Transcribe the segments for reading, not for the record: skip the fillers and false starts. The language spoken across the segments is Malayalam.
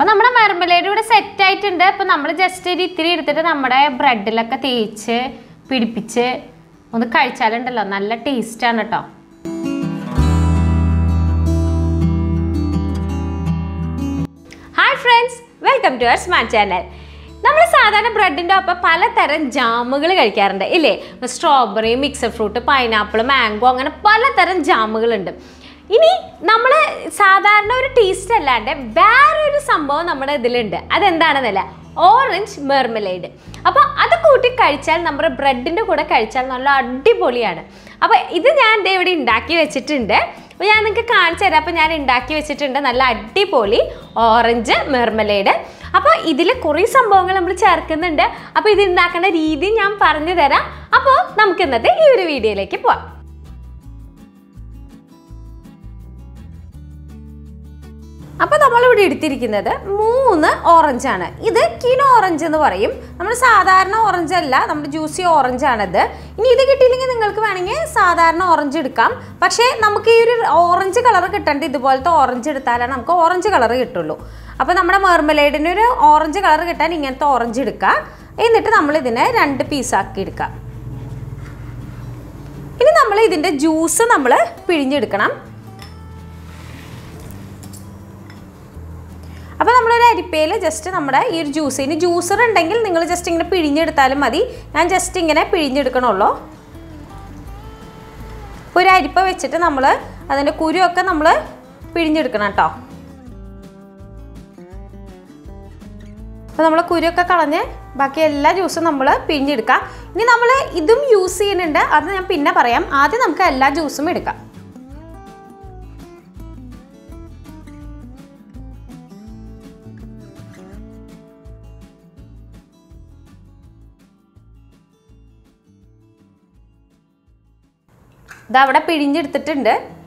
അപ്പോൾ നമ്മുടെ മാർമലേഡ് ഇവിടെ സെറ്റ് ആയിട്ടുണ്ട്. അപ്പോൾ നമ്മൾ ജസ്റ്റ് ഒരു ഇത്തിരി എടുത്തിട്ട് നമ്മുടെ ബ്രെഡിലൊക്കെ തേച്ച് പിടിപ്പിച്ച് ഒന്ന് കഴിച്ചാലുണ്ടല്ലോ നല്ല ടേസ്റ്റാണ് കേട്ടോ. Hi friends, welcome to our smart channel. നമ്മൾ സാധാരണ ബ്രെഡിൻ്റെ ഒപ്പം പലതരം ജാമുകൾ കഴിക്കാറുണ്ട് ഇല്ലേ? Strawberry, mixed fruit, pineapple, mango, അങ്ങനെ പലതരം ജാമുകളുണ്ട്. ഇനി നമ്മൾ സാധാരണ ഒരു ടേസ്റ്റ് അല്ലാണ്ട് വേറൊരു സംഭവം നമ്മുടെ ഇതിലുണ്ട്. അതെന്താണെന്നല്ല, ഓറഞ്ച് മെർമലേഡ്. അപ്പോൾ അത് കൂട്ടി കഴിച്ചാൽ നമ്മുടെ ബ്രെഡിൻ്റെ കൂടെ കഴിച്ചാൽ നല്ല അടിപൊളിയാണ്. അപ്പോൾ ഇത് ഞാൻ ഇവിടെ ഉണ്ടാക്കി വെച്ചിട്ടുണ്ട്. അപ്പോൾ ഞാൻ നിങ്ങൾക്ക് കാണിച്ചു തരാം. അപ്പോൾ ഞാൻ ഉണ്ടാക്കി വെച്ചിട്ടുണ്ട് നല്ല അടിപൊളി ഓറഞ്ച് മെർമലേഡ്. അപ്പോൾ ഇതിൽ കുറേ സംഭവങ്ങൾ നമ്മൾ ചേർക്കുന്നുണ്ട്. അപ്പോൾ ഇത് ഉണ്ടാക്കുന്ന രീതി ഞാൻ പറഞ്ഞു തരാം. അപ്പോൾ നമുക്ക് ഇന്നത്തെ ഈ ഒരു വീഡിയോയിലേക്ക് പോവാം. അപ്പോൾ നമ്മളിവിടെ എടുത്തിരിക്കുന്നത് 3 ഓറഞ്ചാണ്. ഇത് കിനോ ഓറഞ്ച് എന്ന് പറയും. നമ്മൾ സാധാരണ ഓറഞ്ച് അല്ല, നമ്മുടെ ജ്യൂസി ഓറഞ്ചാണിത്. ഇനി ഇത് കിട്ടിയില്ലെങ്കിൽ നിങ്ങൾക്ക് വേണമെങ്കിൽ സാധാരണ ഓറഞ്ച് എടുക്കാം. പക്ഷേ നമുക്ക് ഈ ഒരു ഓറഞ്ച് കളർ കിട്ടേണ്ട ഇതുപോലത്തെ ഓറഞ്ച് എടുത്താലാണ് നമുക്ക് ഓറഞ്ച് കളർ കിട്ടുള്ളൂ. അപ്പോൾ നമ്മുടെ മെർമലേഡിന് ഒരു ഓറഞ്ച് കളർ കിട്ടാൻ ഇങ്ങനത്തെ ഓറഞ്ച് എടുക്കുക. എന്നിട്ട് നമ്മളിതിനെ 2 പീസാക്കി എടുക്കാം. ഇനി നമ്മൾ ഇതിൻ്റെ ജ്യൂസ് നമ്മൾ പിഴിഞ്ഞെടുക്കണം. അപ്പോൾ നമ്മളൊരു അരിപ്പയിൽ ജസ്റ്റ് നമ്മുടെ ഈ ഒരു ജ്യൂസിന് ജ്യൂസർ ഉണ്ടെങ്കിൽ നിങ്ങൾ ജസ്റ്റ് ഇങ്ങനെ പിഴിഞ്ഞെടുത്താലും മതി. ഞാൻ ജസ്റ്റ് ഇങ്ങനെ പിഴിഞ്ഞെടുക്കണുള്ളൂ. ഒരു അരിപ്പ വെച്ചിട്ട് നമ്മൾ അതിൻ്റെ കുരുവൊക്കെ നമ്മൾ പിഴിഞ്ഞെടുക്കണം കേട്ടോ. അപ്പോൾ നമ്മൾ കുരുവൊക്കെ കളഞ്ഞ് ബാക്കി എല്ലാ ജ്യൂസും നമ്മൾ പിഴിഞ്ഞെടുക്കാം. ഇനി നമ്മൾ ഇതും യൂസ് ചെയ്യുന്നുണ്ട്, അത് ഞാൻ പിന്നെ പറയാം. ആദ്യം നമുക്ക് എല്ലാ ജ്യൂസും എടുക്കാം. ഇതവിടെ പിഴിഞ്ഞെടുത്തിട്ടുണ്ട്.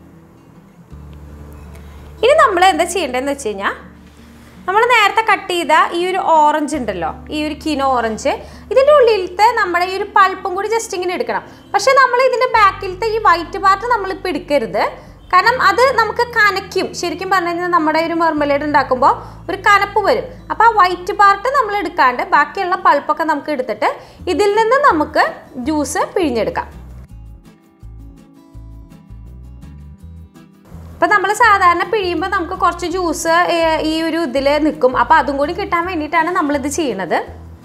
ഇനി നമ്മൾ എന്താ ചെയ്യേണ്ടതെന്ന് വെച്ച് കഴിഞ്ഞാൽ, നമ്മൾ നേരത്തെ കട്ട് ചെയ്ത ഈ ഒരു ഓറഞ്ച് ഉണ്ടല്ലോ, ഈ ഒരു കിനോ ഓറഞ്ച്, ഇതിൻ്റെ ഉള്ളിലത്തെ നമ്മുടെ ഈ ഒരു പൾപ്പും കൂടി ജസ്റ്റ് ഇങ്ങനെ എടുക്കണം. പക്ഷേ നമ്മൾ ഇതിൻ്റെ ബാക്കിലത്തെ ഈ വൈറ്റ് പാർട്ട് നമ്മളിപ്പോൾ എടുക്കരുത്. കാരണം അത് നമുക്ക് കനയ്ക്കും. ശരിക്കും പറഞ്ഞു കഴിഞ്ഞാൽ നമ്മുടെ ഒരു മെർമലേഡ് ഉണ്ടാക്കുമ്പോൾ ഒരു കനപ്പ് വരും. അപ്പോൾ ആ വൈറ്റ് പാർട്ട് നമ്മൾ എടുക്കാണ്ട് ബാക്കിയുള്ള പൾപ്പൊക്കെ നമുക്ക് എടുത്തിട്ട് ഇതിൽ നിന്ന് നമുക്ക് ജ്യൂസ് പിഴിഞ്ഞെടുക്കാം. അപ്പോൾ നമ്മൾ സാധാരണ പിഴിയുമ്പോൾ നമുക്ക് കുറച്ച് ജ്യൂസ് ഈ ഒരു ഇതിൽ നിൽക്കും. അപ്പോൾ അതും കൂടി കിട്ടാൻ വേണ്ടിയിട്ടാണ് നമ്മളിത് ചെയ്യണത്.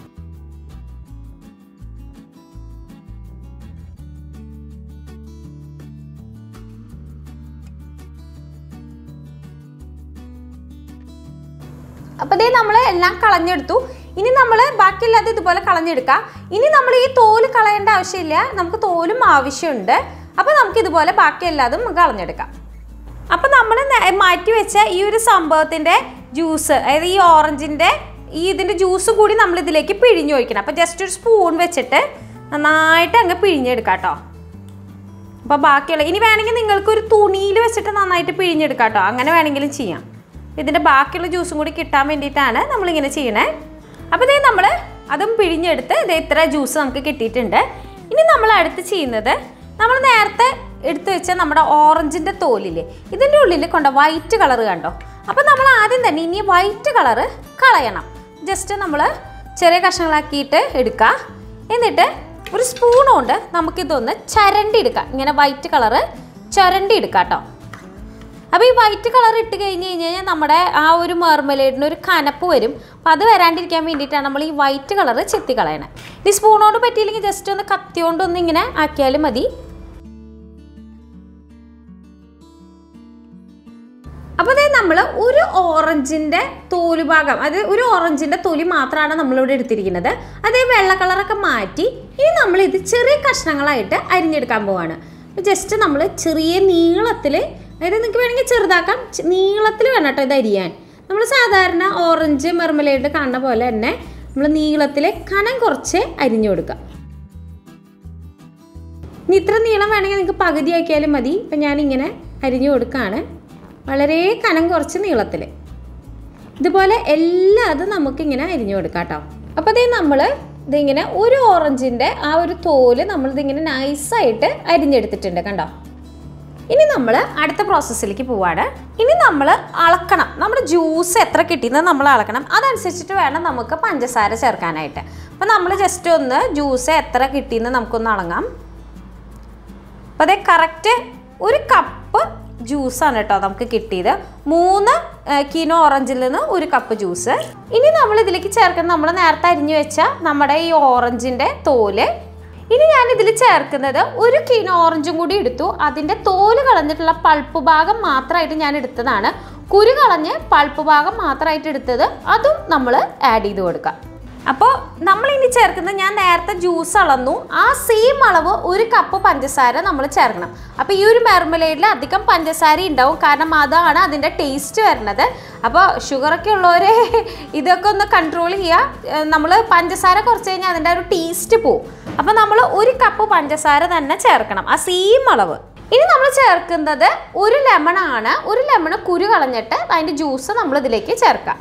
അപ്പോൾ ഇതേ നമ്മൾ എല്ലാം കളഞ്ഞെടുത്തു. ഇനി നമ്മൾ ബാക്കിയുള്ളത് ഇതുപോലെ കളഞ്ഞെടുക്കാം. ഇനി നമ്മൾ ഈ തോല് കളയേണ്ട ആവശ്യമില്ല, നമുക്ക് തോലും ആവശ്യമുണ്ട്. അപ്പോൾ നമുക്ക് ഇതുപോലെ ബാക്കി എല്ലാതും കളഞ്ഞെടുക്കാം. അപ്പോൾ നമ്മൾ മാറ്റി വെച്ച ഈ ഒരു സംഭവത്തിൻ്റെ ജ്യൂസ്, അതായത് ഈ ഓറഞ്ചിൻ്റെ ഇതിൻ്റെ ജ്യൂസ് കൂടി നമ്മൾ ഇതിലേക്ക് പിഴിഞ്ഞ് ഒഴിക്കണം. അപ്പോൾ ജസ്റ്റ് ഒരു സ്പൂൺ വെച്ചിട്ട് നന്നായിട്ട് അങ്ങ് പിഴിഞ്ഞെടുക്കാം കേട്ടോ. അപ്പോൾ ബാക്കിയുള്ള ഇനി വേണമെങ്കിൽ നിങ്ങൾക്കൊരു തുണിയിൽ വെച്ചിട്ട് നന്നായിട്ട് പിഴിഞ്ഞെടുക്കാം കേട്ടോ. അങ്ങനെ വേണമെങ്കിലും ചെയ്യാം. ഇതിൻ്റെ ബാക്കിയുള്ള ജ്യൂസും കൂടി കിട്ടാൻ വേണ്ടിയിട്ടാണ് നമ്മളിങ്ങനെ ചെയ്യണേ. അപ്പോൾ ഇതേ നമ്മൾ അതും പിഴിഞ്ഞെടുത്ത് ഇതേ ഇത്ര ജ്യൂസ് നമുക്ക് കിട്ടിയിട്ടുണ്ട്. ഇനി നമ്മൾ അടുത്ത് ചെയ്യുന്നത്, നമ്മൾ നേരത്തെ എടുത്തു വെച്ച നമ്മുടെ ഓറഞ്ചിൻ്റെ തോലില്ലേ, ഇതിൻ്റെ ഉള്ളിൽ കൊണ്ട വൈറ്റ് കളർ കണ്ടോ. അപ്പോൾ നമ്മൾ ആദ്യം തന്നെ ഇനി വൈറ്റ് കളറ് കളയണം. ജസ്റ്റ് നമ്മൾ ചെറിയ കഷ്ണങ്ങളാക്കിയിട്ട് എടുക്കുക. എന്നിട്ട് ഒരു സ്പൂൺ കൊണ്ട് നമുക്കിതൊന്ന് ചരണ്ടി എടുക്കാം. ഇങ്ങനെ വൈറ്റ് കളറ് ചരണ്ടി എടുക്കാം കേട്ടോ. അപ്പോൾ ഈ വൈറ്റ് കളർ ഇട്ട് കഴിഞ്ഞ് കഴിഞ്ഞാൽ നമ്മുടെ ആ ഒരു മെർമലേഡിന് ഒരു കനപ്പ് വരും. അപ്പോൾ അത് വരാണ്ടിരിക്കാൻ വേണ്ടിയിട്ടാണ് നമ്മൾ ഈ വൈറ്റ് കളറ് ചെത്തി കളയണേ. ഈ സ്പൂണോട് പറ്റിയില്ലെങ്കിൽ ജസ്റ്റ് ഒന്ന് കത്തി കൊണ്ടൊന്ന് ഇങ്ങനെ ആക്കിയാലും മതി. അപ്പോൾ അതായത് നമ്മൾ ഒരു ഓറഞ്ചിൻ്റെ തോല് ഭാഗം, അത് ഒരു ഓറഞ്ചിൻ്റെ തൊലി മാത്രമാണ് നമ്മളിവിടെ എടുത്തിരിക്കുന്നത്. അതേ വെള്ള കളറൊക്കെ മാറ്റി ഇനി നമ്മളിത് ചെറിയ കഷ്ണങ്ങളായിട്ട് അരിഞ്ഞെടുക്കാൻ പോവാണ്. ജസ്റ്റ് നമ്മൾ ചെറിയ നീളത്തിൽ, അതായത് നിങ്ങൾക്ക് വേണമെങ്കിൽ ചെറുതാക്കാം, നീളത്തിൽ വേണം കേട്ടോ ഇത് അരിയാൻ. നമ്മൾ സാധാരണ ഓറഞ്ച് മെർമലേഡ് കാണുന്ന പോലെ തന്നെ നമ്മൾ നീളത്തിൽ കനം കുറച്ച് അരിഞ്ഞു കൊടുക്കാം. ഇനി ഇത്ര നീളം വേണമെങ്കിൽ നിങ്ങൾക്ക് പകുതി ആക്കിയാലും മതി. ഇപ്പം ഞാനിങ്ങനെ അരിഞ്ഞു കൊടുക്കുകയാണ്, വളരെ കനം കുറച്ച് നീളത്തിൽ. ഇതുപോലെ എല്ലാതും നമുക്കിങ്ങനെ അരിഞ്ഞു കൊടുക്കാം കേട്ടോ. അപ്പോൾ അതേ നമ്മൾ ഇതിങ്ങനെ ഒരു ഓറഞ്ചിൻ്റെ ആ ഒരു തോല് നമ്മളിതിങ്ങനെ നൈസായിട്ട് അരിഞ്ഞെടുത്തിട്ടുണ്ട് കണ്ടോ. ഇനി നമ്മൾ അടുത്ത പ്രോസസ്സിലേക്ക് പോവാണ്. ഇനി നമ്മൾ അളക്കണം, നമ്മുടെ ജ്യൂസ് എത്ര കിട്ടിയെന്ന് നമ്മൾ അളക്കണം. അതനുസരിച്ചിട്ട് വേണം നമുക്ക് പഞ്ചസാര ചേർക്കാനായിട്ട്. അപ്പോൾ നമ്മൾ ജസ്റ്റ് ഒന്ന് ജ്യൂസ് എത്ര കിട്ടിയെന്ന് നമുക്കൊന്ന് അളങ്ങാം. അപ്പോൾ അതേ കറക്റ്റ് 1 കപ്പ് ജ്യൂസാണ് കേട്ടോ നമുക്ക് കിട്ടിയത്. 3 കിലോ ഓറഞ്ചിൽ നിന്ന് 1 കപ്പ് ജ്യൂസ്. ഇനി നമ്മൾ ഇതിലേക്ക് ചേർക്കുന്നത് നമ്മൾ നേരത്തെ അരിഞ്ഞു വെച്ച നമ്മുടെ ഈ ഓറഞ്ചിൻ്റെ തോല്. ഇനി ഞാൻ ഇതിൽ ചേർക്കുന്നത് 1 കിലോ ഓറഞ്ചും കൂടി എടുത്തു. അതിൻ്റെ തോല് കളഞ്ഞിട്ടുള്ള പൾപ്പ് ഭാഗം മാത്രമായിട്ട് ഞാൻ എടുത്തതാണ്. കുരു കളഞ്ഞ് പൾപ്പ് ഭാഗം മാത്രമായിട്ട് എടുത്തത് അതും നമ്മൾ ആഡ് ചെയ്ത് കൊടുക്കാം. അപ്പോൾ നമ്മളിനി ചേർക്കുന്നത്, ഞാൻ നേരത്തെ ജ്യൂസ് അളന്നു, ആ സെയിം അളവ് 1 കപ്പ് പഞ്ചസാര നമ്മൾ ചേർക്കണം. അപ്പോൾ ഈ ഒരു മെർമലേഡിൽ അധികം പഞ്ചസാര ഉണ്ടാവും, കാരണം അതാണ് അതിൻ്റെ ടേസ്റ്റ് വരുന്നത്. അപ്പോൾ ഷുഗറൊക്കെ ഉള്ളവരെ ഇതൊക്കെ ഒന്ന് കൺട്രോൾ ചെയ്യുക. നമ്മൾ പഞ്ചസാര കുറച്ച് കഴിഞ്ഞാൽ അതിൻ്റെ ഒരു ടേസ്റ്റ് പോവും. അപ്പോൾ നമ്മൾ 1 കപ്പ് പഞ്ചസാര തന്നെ ചേർക്കണം, ആ സെയിം അളവ്. ഇനി നമ്മൾ ചേർക്കുന്നത് 1 ലെമണാണ്. 1 ലെമൺ കുരു കളഞ്ഞിട്ട് അതിൻ്റെ ജ്യൂസ് നമ്മൾ ഇതിലേക്ക് ചേർക്കാം.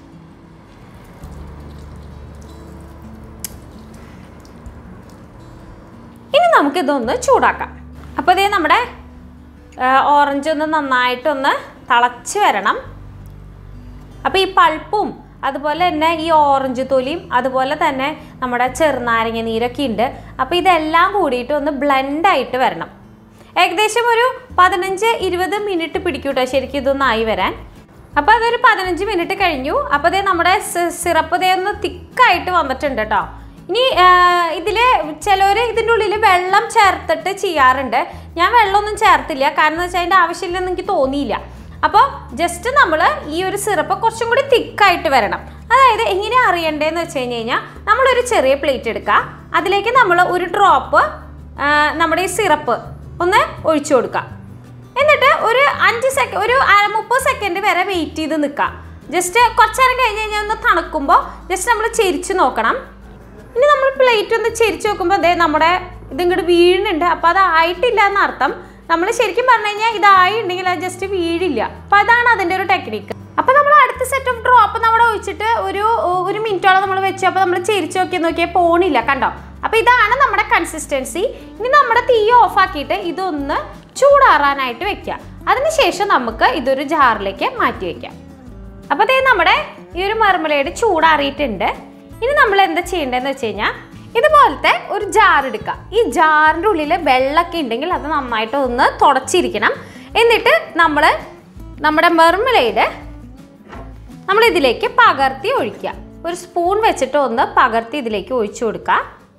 ഇനി നമുക്കിതൊന്ന് ചൂടാക്കാം. അപ്പോൾ ഇതേ നമ്മുടെ ഓറഞ്ച് ഒന്ന് നന്നായിട്ടൊന്ന് തിളച്ച് വരണം. അപ്പോൾ ഈ പൾപ്പും അതുപോലെ തന്നെ ഈ ഓറഞ്ച് തൊലിയും അതുപോലെ തന്നെ നമ്മുടെ ചെറുനാരങ്ങ നീരൊക്കെ ഉണ്ട്. അപ്പോൾ ഇതെല്ലാം കൂടിയിട്ട് ഒന്ന് ബ്ലെൻഡായിട്ട് വരണം. ഏകദേശം ഒരു 15-20 മിനിറ്റ് പിടിക്കും കേട്ടോ ശരിക്കും ഇതൊന്നായി വരാൻ. അപ്പോൾ അതൊരു 15 മിനിറ്റ് കഴിഞ്ഞു. അപ്പോൾ ഇതേ നമ്മുടെ സിറപ്പ് ഇതേ ഒന്ന് തിക്കായിട്ട് വന്നിട്ടുണ്ട് കേട്ടോ. ഇനി ഇതിൽ ചിലർ ഇതിൻ്റെ ഉള്ളിൽ വെള്ളം ചേർത്തിട്ട് ചെയ്യാറുണ്ട്. ഞാൻ വെള്ളമൊന്നും ചേർത്തില്ല, കാരണം എന്ന് വെച്ചാൽ അതിൻ്റെ ആവശ്യമില്ലെന്ന് എനിക്ക് തോന്നിയില്ല. അപ്പോൾ ജസ്റ്റ് നമ്മൾ ഈ ഒരു സിറപ്പ് കുറച്ചും കൂടി തിക്കായിട്ട് വരണം. അതായത് എങ്ങനെ അറിയണ്ടേന്ന് വെച്ച് കഴിഞ്ഞാൽ നമ്മളൊരു ചെറിയ പ്ലേറ്റ് എടുക്കുക, അതിലേക്ക് നമ്മൾ 1 ഡ്രോപ്പ് നമ്മുടെ ഈ സിറപ്പ് ഒന്ന് ഒഴിച്ചു കൊടുക്കുക. എന്നിട്ട് ഒരു 30 സെക്കൻഡ് വരെ വെയിറ്റ് ചെയ്ത് നിൽക്കുക. ജസ്റ്റ് കുറച്ച് നേരം കഴിഞ്ഞ് കഴിഞ്ഞാൽ ഒന്ന് തണുക്കുമ്പോൾ ജസ്റ്റ് നമ്മൾ ചെരിച്ച് നോക്കണം. ഇനി നമ്മൾ പ്ലേറ്റ് ഒന്ന് ചെരിച്ച് നോക്കുമ്പോൾ അതേ നമ്മുടെ ഇതിങ്ങോട്ട് വീഴുന്നുണ്ട്. അപ്പോൾ അതായിട്ടില്ല എന്നർത്ഥം. നമ്മൾ ശരിക്കും പറഞ്ഞു കഴിഞ്ഞാൽ ഇതായി ഉണ്ടെങ്കിൽ അത് ജസ്റ്റ് വീഴില്ല. അപ്പോൾ അതാണ് അതിൻ്റെ ഒരു ടെക്നിക്ക്. അപ്പോൾ നമ്മൾ അടുത്ത സെറ്റ് ഓഫ് ഡ്രോപ്പ് നമ്മൾ ഒഴിച്ചിട്ട് ഒരു മിനിറ്റോളം നമ്മൾ വെച്ചു. അപ്പോൾ നമ്മൾ ചെരിച്ച് നോക്കിയാൽ പോണില്ല, കണ്ടോ? അപ്പോൾ ഇതാണ് നമ്മുടെ കൺസിസ്റ്റൻസി. ഇനി നമ്മുടെ തീ ഓഫാക്കിയിട്ട് ഇതൊന്ന് ചൂടാറാനായിട്ട് വെക്കുക. അതിനുശേഷം നമുക്ക് ഇതൊരു ജാറിലേക്ക് മാറ്റി വയ്ക്കാം. അപ്പോൾ അതേ നമ്മുടെ ഈ ഒരു മർമലേഡ് ചൂടാറിയിട്ടുണ്ട്. ഇനി നമ്മൾ എന്താ ചെയ്യേണ്ടതെന്ന് വെച്ച് കഴിഞ്ഞാൽ ഇതുപോലത്തെ ഒരു ജാർ എടുക്കുക. ഈ ജാറിൻ്റെ ഉള്ളിൽ വെള്ളമൊക്കെ ഉണ്ടെങ്കിൽ അത് നന്നായിട്ട് ഒന്ന് തുടച്ചിരിക്കണം. എന്നിട്ട് നമ്മുടെ മെർമലേഡ് നമ്മൾ ഇതിലേക്ക് പകർത്തി ഒഴിക്കുക. ഒരു സ്പൂൺ വെച്ചിട്ട് ഒന്ന് പകർത്തി ഇതിലേക്ക് ഒഴിച്ചു കൊടുക്കുക.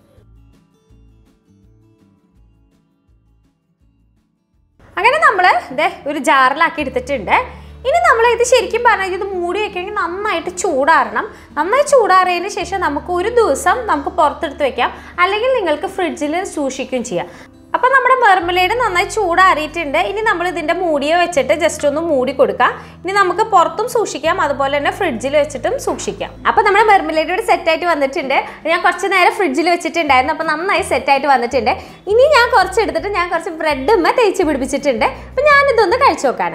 അങ്ങനെ നമ്മൾ ഇത് ഒരു ജാറിലാക്കി എടുത്തിട്ടുണ്ട്. ഇനി നമ്മൾ ഇത് ശരിക്കും പറഞ്ഞാൽ ഇത് മൂടി വയ്ക്കണമെങ്കിൽ നന്നായിട്ട് ചൂടാറണം. നന്നായി ചൂടാറിയതിന് ശേഷം നമുക്ക് ഒരു ദിവസം നമുക്ക് പുറത്തെടുത്ത് വെക്കാം, അല്ലെങ്കിൽ നിങ്ങൾക്ക് ഫ്രിഡ്ജിൽ സൂക്ഷിക്കുകയും ചെയ്യാം. അപ്പോൾ നമ്മുടെ മെർമലേഡ് നന്നായി ചൂടാറിയിട്ടുണ്ട്. ഇനി നമ്മൾ ഇതിൻ്റെ മൂടിയെ വെച്ചിട്ട് ജസ്റ്റ് ഒന്ന് മൂടി കൊടുക്കുക. ഇനി നമുക്ക് പുറത്തും സൂക്ഷിക്കാം, അതുപോലെ തന്നെ ഫ്രിഡ്ജിൽ വെച്ചിട്ടും സൂക്ഷിക്കാം. അപ്പോൾ നമ്മുടെ മെർമലേഡ് ഇവിടെ സെറ്റായിട്ട് വന്നിട്ടുണ്ട്. ഞാൻ കുറച്ച് നേരം ഫ്രിഡ്ജിൽ വെച്ചിട്ടുണ്ടായിരുന്നു, അപ്പോൾ നന്നായി സെറ്റായിട്ട് വന്നിട്ടുണ്ട്. ഇനി ഞാൻ കുറച്ച് എടുത്തിട്ട് ഞാൻ കുറച്ച് ബ്രെഡ് തേച്ച് പിടിപ്പിച്ചിട്ടുണ്ട്. അപ്പോൾ ഞാനിതൊന്ന് കഴിച്ചു നോക്കാണ്.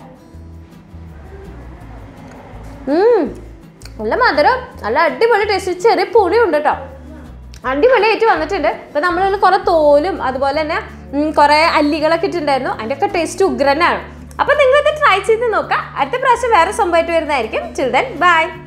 നല്ല മധുരം, നല്ല അടിപൊളി ടേസ്റ്റ്, ചെറിയ പുളിയുണ്ട് കേട്ടോ, അടിപൊളിയായിട്ട് വന്നിട്ടുണ്ട്. ഇപ്പം നമ്മളിൽ കുറേ തോലും അതുപോലെ തന്നെ കുറേ അല്ലികളൊക്കെ ഇട്ടുണ്ടായിരുന്നു. അതിൻ്റെയൊക്കെ ടേസ്റ്റ് ഉഗ്രനാണ്. അപ്പം നിങ്ങളിത് ട്രൈ ചെയ്ത് നോക്കാം. അടുത്ത പ്രാവശ്യം വേറെ സംഭവമായിട്ട് വരുന്നതായിരിക്കും. Children by.